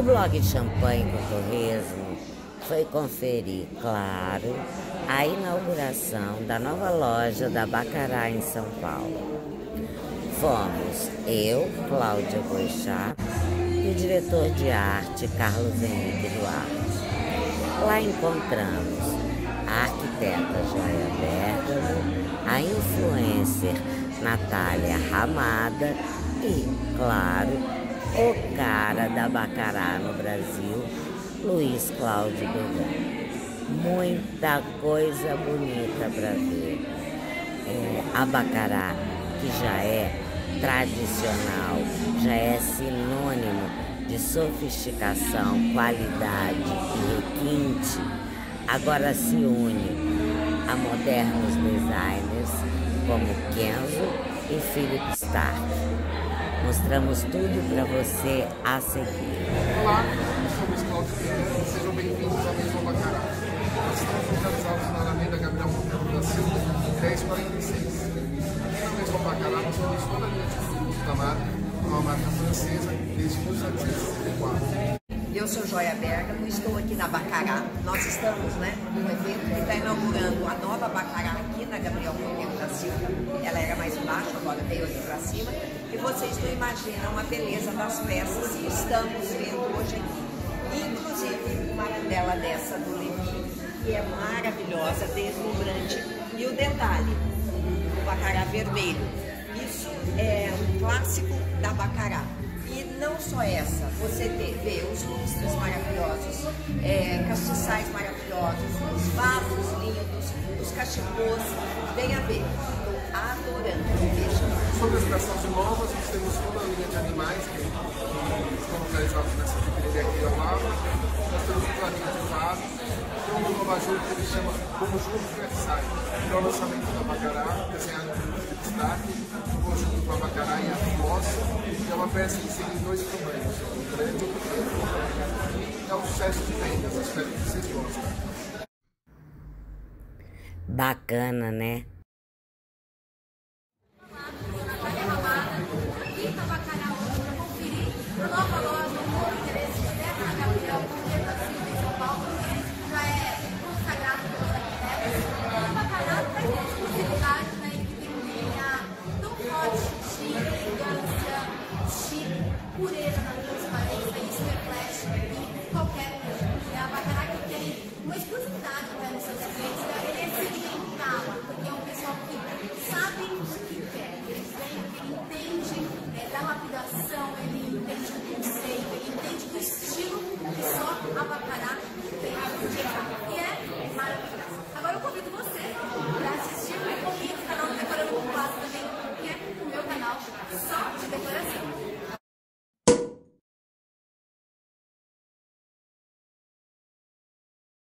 blog Champanhe com Torresmo foi conferir, claro, a inauguração da nova loja da Baccarat em São Paulo. Fomos eu, Cláudia Boixá, e o diretor de arte, Carlos Henrique Duarte. Lá encontramos a arquiteta Joia Bergamo, a influencer Natália Ramada e, claro, o cara da Baccarat no Brasil, Luiz Cláudio Begani. Muita coisa bonita para ver. A Baccarat, que já é tradicional, já é sinônimo de sofisticação, qualidade e requinte, agora se une a modernos designers como Kenzo e Philip Starck. Mostramos tudo para você a seguir. Olá, eu sou o Luiz Cláudio Begani, sejam bem-vindos à Maison Baccarat. Nós estamos localizados na Alameda Gabriel Monteiro da Silva, 1046. Aqui na Maison Baccarat nós temos toda a linha de produtos da marca, uma marca francesa, desde 1764. Eu sou Joia Bergamo, estou aqui na Baccarat. Nós estamos num evento que está inaugurando a nova Baccarat aqui na Gabriel Monteiro da Silva. Ela era mais embaixo, agora veio aqui para cima. E vocês não imaginam a beleza das peças que estamos vendo hoje aqui. Inclusive uma tela dessa do Levi, que é maravilhosa, deslumbrante. E o detalhe, o Baccarat vermelho. Isso é um clássico da Baccarat. E não só essa, você vê os lustres maravilhosos, castiçais maravilhosos, os vasos lindos, os cachepôs, vem a ver, estou adorando. Sobre as peças novas, nós temos toda a linha de animais que estão localizados nessa vitrine aqui ao lado. Nós temos uma linha de vasos, tem um novo ajuste que ele chama Conjunto Versailles, que é o lançamento da Baccarat, desenhado pelo Philip Starck, um conjunto com a Baccarat e a Flossa, que é uma peça que tem dois tamanhos, o grande e o pequeno. E é um sucesso de vendas, espero que vocês gostem. Bacana, né? Nova loja, um novo endereço, direto na Gabriel Monteiro da Silva, em São Paulo, já é consagrado pelos arquitetos. A Baccarat traz uma exclusividade, que tem um DNA tão forte de elegância, de pureza na transparência, isso reflete em qualquer coisa. A Baccarat que tem uma exclusividade até nos seus clientes, ele é sentimental, porque é um pessoal que sabe o que quer, eles vêm, ele entende da lapidação, ele entende o conceito, ele entende o estilo que só a Baccarat tem e é maravilhoso. Agora eu convido você para assistir o meu canal Decorando com Quadro também, que é o meu canal só de decoração.